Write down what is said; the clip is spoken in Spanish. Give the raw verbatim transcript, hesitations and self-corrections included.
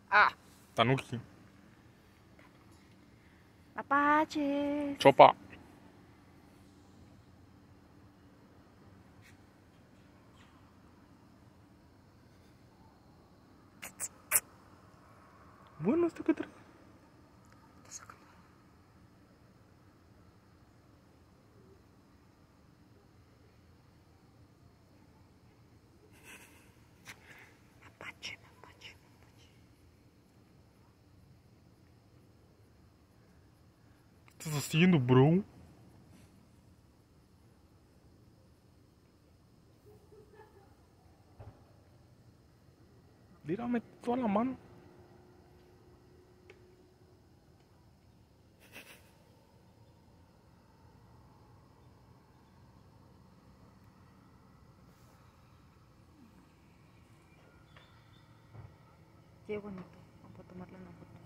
Ah, Tanuki. mapaches. Chopa. Bueno, ¿esto qué trae? Mapache, mapache, mapache. ¿Qué estás haciendo, bro? Tírame toda la mano. Qué bonito. Vamos a tomarle una foto.